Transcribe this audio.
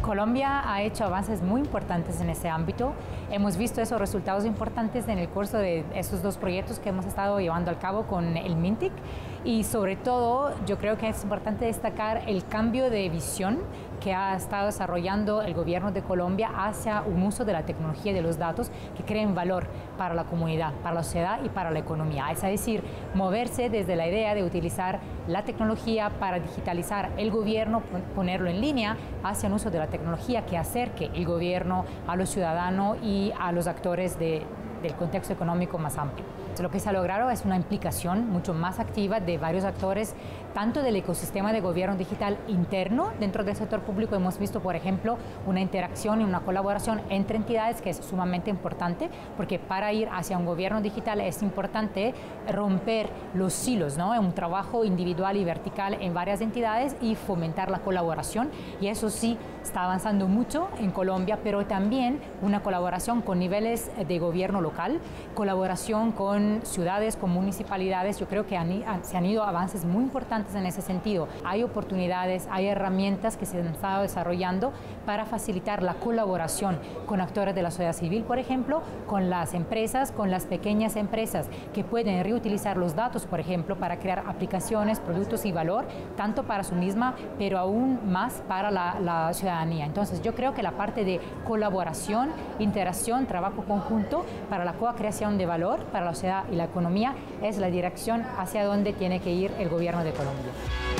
Colombia ha hecho avances muy importantes en ese ámbito. Hemos visto esos resultados importantes en el curso de esos dos proyectos que hemos estado llevando a cabo con el MINTIC y sobre todo yo creo que es importante destacar el cambio de visión que ha estado desarrollando el gobierno de Colombia hacia un uso de la tecnología y de los datos que creen valor para la comunidad, para la sociedad y para la economía. Es decir, moverse desde la idea de utilizar la tecnología para digitalizar el gobierno, ponerlo en línea, hacia un uso de la tecnología que acerque el gobierno a los ciudadanos y a los actores del contexto económico más amplio. Lo que se ha logrado es una implicación mucho más activa de varios actores, tanto del ecosistema de gobierno digital interno dentro del sector público. Hemos visto, por ejemplo, una interacción y una colaboración entre entidades que es sumamente importante, porque para ir hacia un gobierno digital es importante romper los silos, ¿no? Un trabajo individual y vertical en varias entidades y fomentar la colaboración, y eso sí está avanzando mucho en Colombia, pero también una colaboración con niveles de gobierno local, colaboración con ciudades, con municipalidades. Yo creo que se han ido avances muy importantes en ese sentido. Hay oportunidades, hay herramientas que se han estado desarrollando para facilitar la colaboración con actores de la sociedad civil, por ejemplo, con las empresas, con las pequeñas empresas que pueden reutilizar los datos, por ejemplo, para crear aplicaciones, productos y valor, tanto para su misma, pero aún más para la ciudadanía. Entonces, yo creo que la parte de colaboración, interacción, trabajo conjunto para la co-creación de valor para la sociedad y la economía es la dirección hacia donde tiene que ir el gobierno de Colombia.